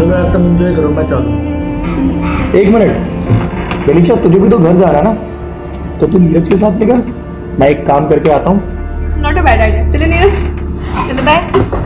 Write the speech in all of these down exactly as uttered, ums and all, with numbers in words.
चलो यार तुम एंजॉय करो, मैं चालू। एक मिनट बेलिशा, तुझे भी तो घर जा रहा है ना, तो तू नीरज के साथ निकल, मैं एक काम करके आता हूँ। Not a bad idea. चलो नीरज, चलो बाय।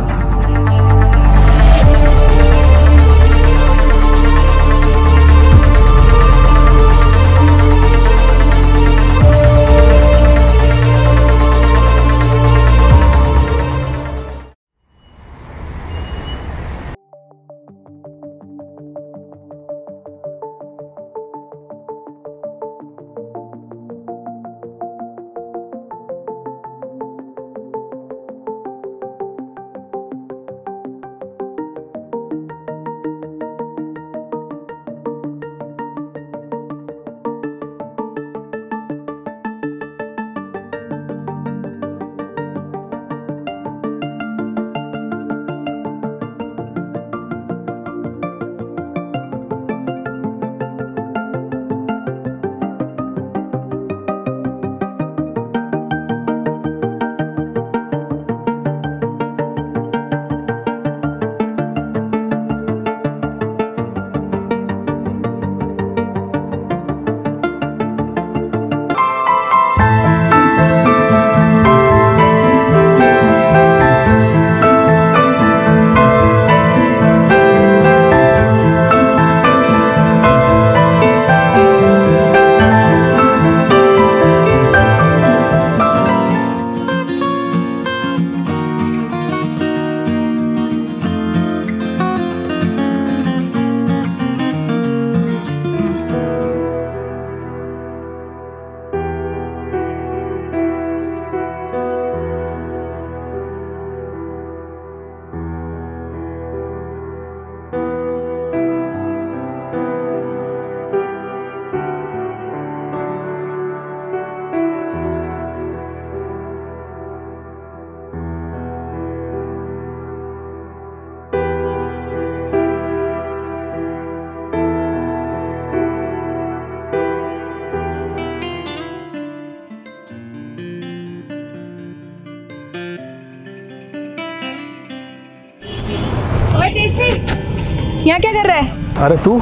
यहाँ क्या कर रहा है? अरे तू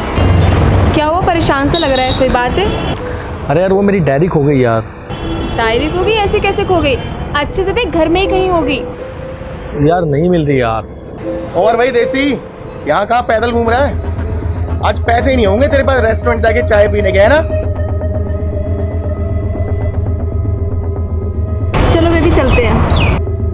क्या हुआ, परेशान सा लग रहा है, कोई बात है? अरे यार वो मेरी डायरी खो गई यार। डायरी खो गई? ऐसे कैसे खो गई? अच्छे से देख, घर में ही कहीं होगी। यार नहीं मिल रही यार। और भाई देसी, यहाँ कहाँ पैदल घूम रहा है? आज पैसे ही नहीं होंगे तेरे पास रेस्टोरेंट जाके चाय पीने के, है ना? चलो बेबी चलते हैं।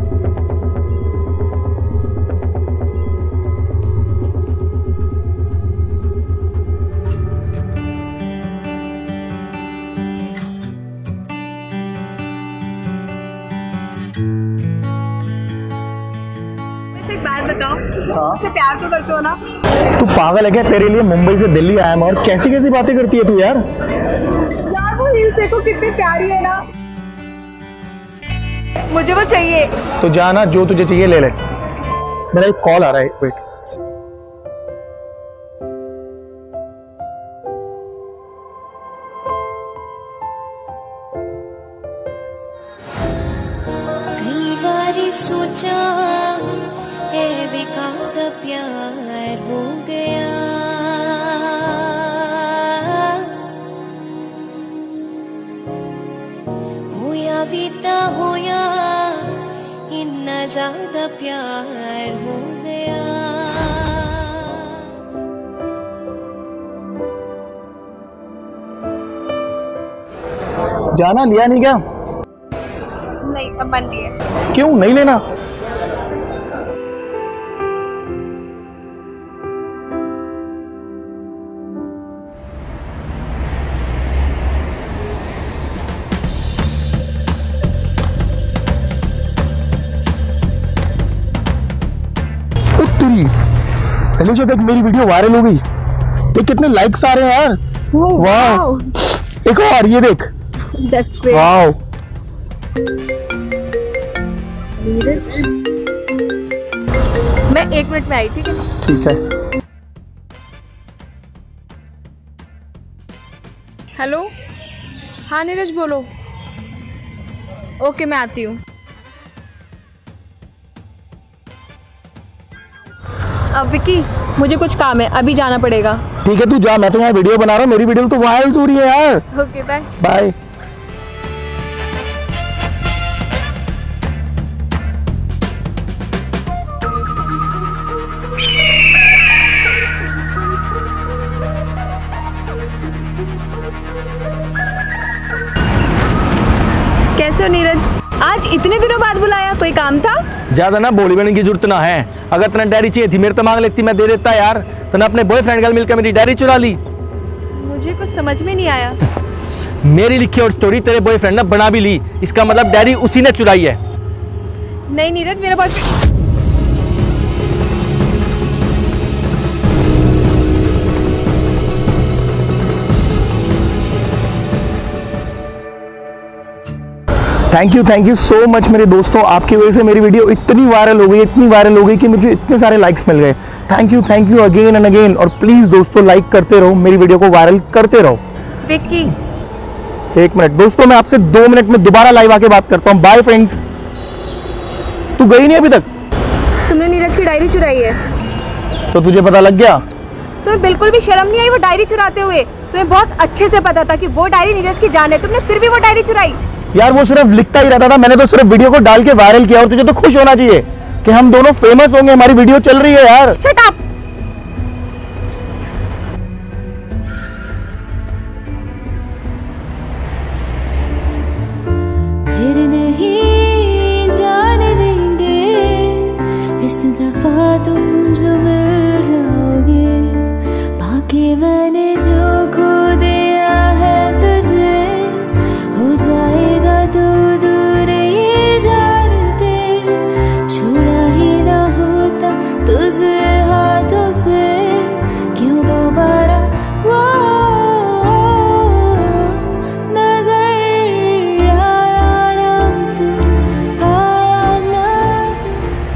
एक बात बताओ, मुझसे प्यार तो करते हो ना? तू पागल है क्या? तेरे लिए मुंबई से दिल्ली आया मैं, और कैसी कैसी बातें करती है तू यार। यार वो रील्स देखो कितनी प्यारी है ना, मुझे वो चाहिए। तो जाना, जो तुझे चाहिए ले ले। मेरा एक कॉल आ रहा है, वेट। कई बारी सोचा है बेकार प्यार हो गया, होया बीता होया इतना ज्यादा प्यार हो गया। जाना लिया नहीं क्या? नहीं, अब मन नहीं है। क्यों नहीं लेना? पहले जो देख, मेरी वीडियो वायरल हो गई, देख कितने लाइक्स आ रहे हैं यार। वाह, एक और ये देख। That's great. वाह। मैं एक मिनट में आई, ठीक है? ठीक है। हेलो, हाँ नीरज बोलो। ओके मैं आती हूँ। अब विकी मुझे कुछ काम है, अभी जाना पड़ेगा। ठीक है तू जा, मैं तो यहाँ वीडियो बना रहा हूँ, मेरी वीडियो तो वायरल हो रही है यार। Okay bye bye. कैसे हो नीरज? आज इतने दिनों बाद बुलाया, कोई काम था? ज्यादा ना बोली बनने की जरूरत ना है। अगर तेना डायरी चाहिए थी मेरे तो मांग लेती, मैं दे देता यार। तूने अपने बॉयफ्रेंड का मिलकर मेरी डायरी चुरा ली। मुझे कुछ समझ में नहीं आया। मेरी लिखी और स्टोरी तेरे बॉयफ्रेंड ने बना भी ली, इसका मतलब डायरी उसी ने चुराई है। नहीं नीरज, मेरा boyfriend. Thank you thank you so much मेरे दोस्तों, आपकी वजह से मेरी वीडियो इतनी वायरल हो गई, इतनी वायरल हो गई कि मुझे इतने सारे लाइक्स मिल गए। Thank you thank you again and again. और प्लीज दोस्तों लाइक करते रहो, मेरी वीडियो को वायरल करते रहो। विक्की एक मिनट दोस्तों, मैं आपसे दो मिनट में दोबारा लाइव आके बात करता हूँ। Bye friends. तू गई नहीं अभी तक? तुमने नीरज की डायरी चुराई है। तो तुझे पता लग गया? तुम्हें बिल्कुल भी शर्म नहीं आई वो डायरी चुराते हुए? तुम्हें बहुत अच्छे से पता था कि वो डायरी नीरज की जान है, तुमने फिर भी वो डायरी चुराई। यार वो सिर्फ लिखता ही रहता था, मैंने तो सिर्फ वीडियो को डाल के वायरल किया। और तुझे तो खुश होना चाहिए कि हम दोनों फेमस होंगे, हमारी वीडियो चल रही है यार। Shut up. फिर नहीं जाने देंगे इस दफा तुम जो मिल जाओगे, बाकी मैंने जो खो दिया है तुझे हो जाएगा तू दूर ये जानते, छुड़ा ही ना होता तुझे हाथों से, क्यों दोबारा वो नजर आया ना तू, आया ना तू।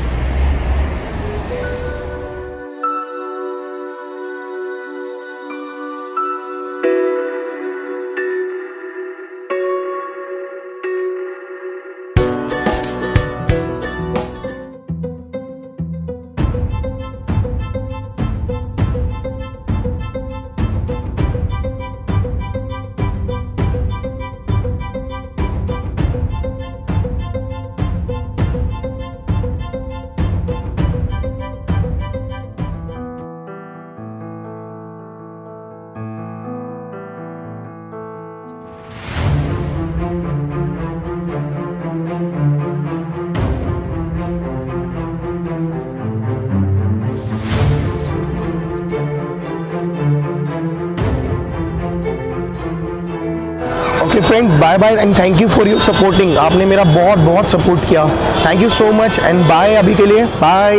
Okay friends, bye bye and thank you for your supporting. आपने मेरा बहुत बहुत सपोर्ट किया, thank you so much and bye. अभी के लिए बाय।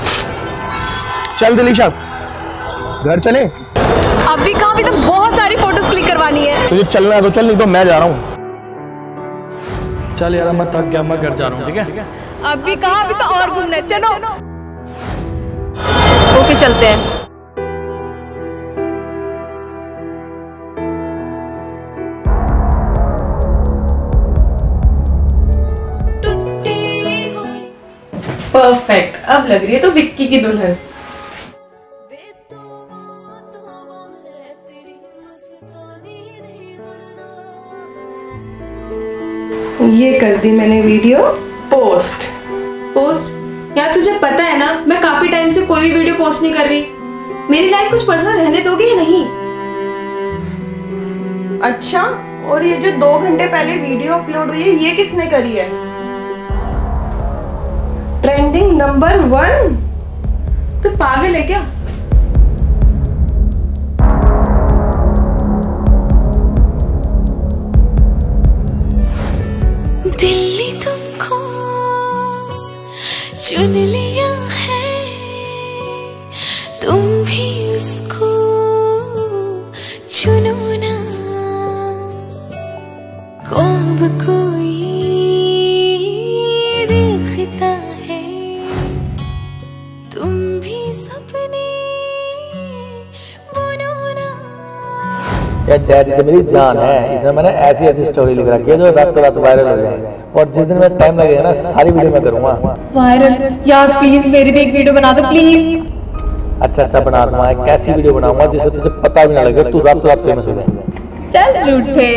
चल दिलीशा घर चले। अभी कहाँ? अभी तो बहुत सारी फोटोज क्लिक करवानी है। तुझे चलना है तो चल, नहीं तो मैं जा रहा हूँ। चल यार मैं थक गया, मैं घर जा रहा हूँ। ठीक है अभी कहाँ? अभी तो और घूमना है, चलो। ओके चलते हैं। परफेक्ट, अब लग रही है तो विक्की की दुल्हन। ये कर दी मैंने वीडियो पोस्ट। पोस्ट? यार तुझे पता है ना मैं काफी टाइम से कोई भी वीडियो पोस्ट नहीं कर रही। मेरी लाइफ कुछ पर्सनल रहने दोगे या नहीं? अच्छा, और ये जो दो घंटे पहले वीडियो अपलोड हुई है ये किसने करी है? Trending number one. तू पागल है क्या? दिल ने तुमको चुन लिया है, तुम भी उसको चुनो ना। ख्वाब कोई देखता है, तुम भी सपने बुनो ना। यार डायरी तो मेरी जान है, इसमें मैंने ऐसी ऐसी स्टोरी लिख रखी है जो रातों रात वायरल हो जाए। और जिस दिन में टाइम लगेगा ना सारी वीडियो मैं करूंगा वायरल। यार प्लीज मेरी भी एक वीडियो बना दो प्लीज। अच्छा अच्छा बना दूंगा, एक ऐसी वीडियो बनाऊंगा जिससे तुझे पता भी ना लगे, तू रात रात फेमस हो जाए। चल झूठे।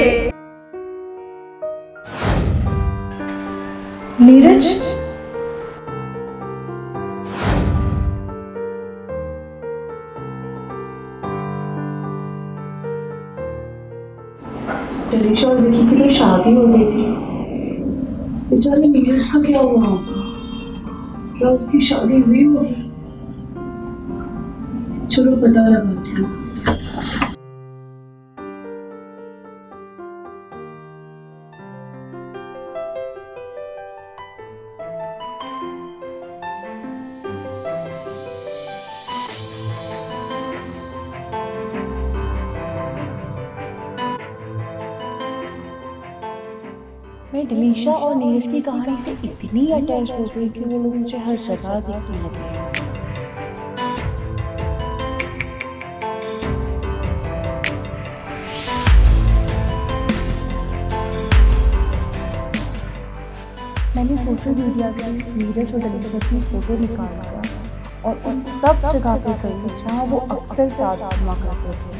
नीरज तनीषा और विकी की तो शादी हो गई थी, बेचारे नीरज का क्या हुआ होगा? क्या उसकी शादी हुई होगी? चलो पता लगाते हैं। मैं डलीशा और नीरज की कहानी से इतनी अटैच हो गई कि वो लोग मुझे हर जगह देखने लगे। मैंने सोशल मीडिया से नीरज और डलीशा की फोटो निकाला और उन सब जगह पे गई जहाँ वो अक्सर साथ हुआ करते थे।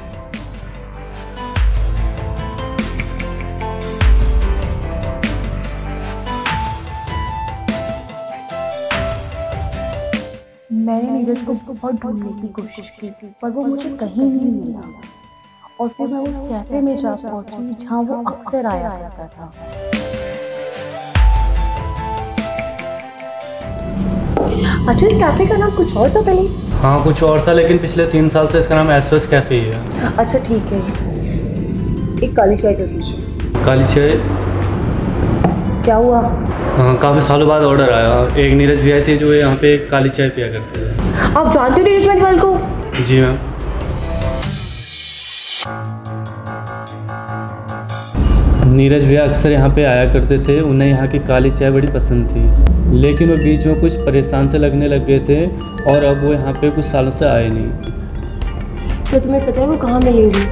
मैंने नीरज को बहुत ढूंढने की कोशिश की पर वो मुझे कहीं नहीं मिला और फिर मैं उस कैफे में जा पहुंची जहाँ वो अक्सर आया करता था। अच्छा, इस कैफे का नाम कुछ और था पहले? हाँ कुछ और था, लेकिन पिछले तीन साल से इसका नाम एसओएस कैफे ही है। अच्छा ठीक है, एक काली चाय कर दीजिए। काली चाय? क्या हुआ? हाँ काफ़ी सालों बाद ऑर्डर आया। एक नीरज भी आए थे जो यहाँ पे काली चाय पिया करते थे। आप जानते हो नीरज बेनीवाल को? जी मैम। नीरज भैया अक्सर यहाँ पे आया करते थे, उन्हें यहाँ की काली चाय बड़ी पसंद थी, लेकिन वो बीच में कुछ परेशान से लगने लग गए थे और अब वो यहाँ पे कुछ सालों से आए नहीं। तो तुम्हें पता है वो कहाँ मिलेंगी?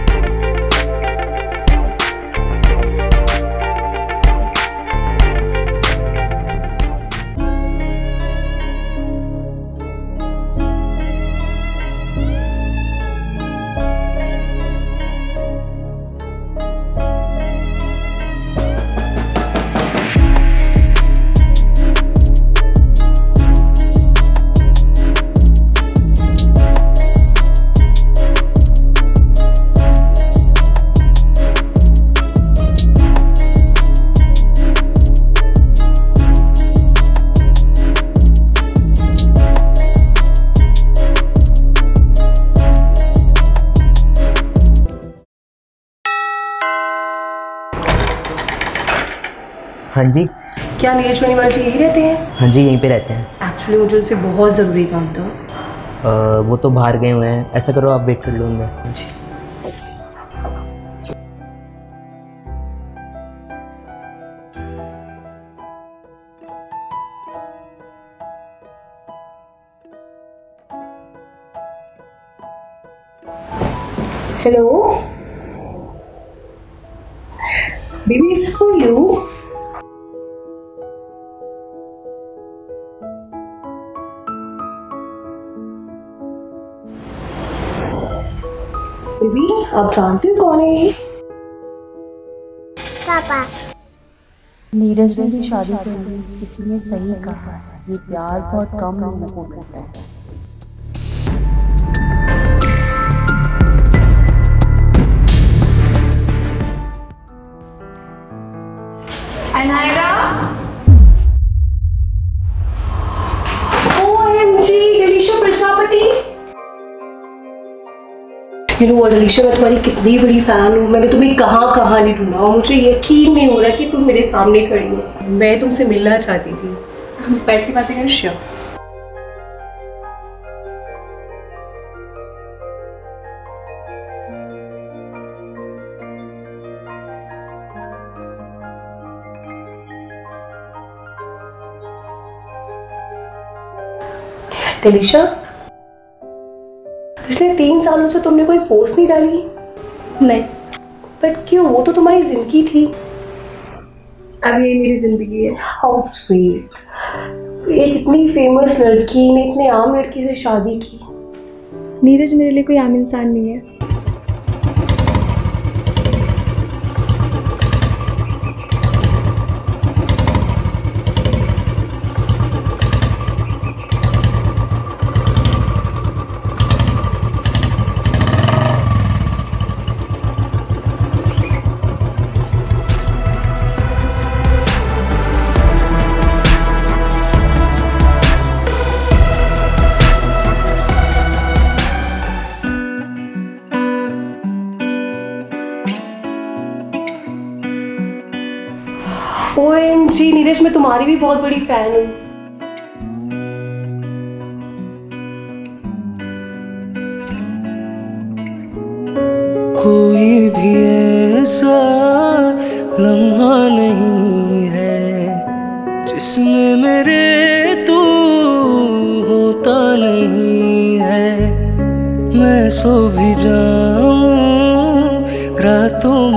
हाँ जी। क्या नीरज बेनीवाल जी यही रहते हैं? हाँ जी यहीं पे रहते हैं। एक्चुअली मुझे उनसे बहुत ज़रूरी काम था। आ, वो तो बाहर गए हुए हैं, ऐसा करो आप वेट कर लो उनका। जी। Hello baby, is for you. Baby आप जानते हो कौन है ये? पापा। नीरज ने भी शादी कर ली, किसी ने सही कहा है, ये प्यार बहुत कम लोगों को मिलता है। Anaira, OMG Dalisha Prajapati. You know what Dalisha, मैं तुम्हारी कितनी बड़ी फैन हूँ। मैंने तुम्हें कहाँ कहाँ नहीं ढूंढा और मुझे यकीन नहीं हो रहा कि तुम मेरे सामने खड़ी हो। मैं तुमसे मिलना चाहती थी। हम बैठ के बातें करें? श्योर। डलीशा, पिछले तीन सालों से तुमने कोई पोस्ट नहीं डाली? नहीं। बट क्यों? वो तो तुम्हारी जिंदगी थी। अब ये मेरी जिंदगी है। How sweet. एक इतनी फेमस लड़की ने इतने आम लड़की से शादी की, नीरज मेरे लिए कोई आम इंसान नहीं है। ओएमजी नीरज, मैं तुम्हारी भी बहुत बड़ी फैन हूँ। कोई भी ऐसा लम्हा नहीं है जिसमें मेरे तू होता नहीं है। मैं सो भी जाऊं रातों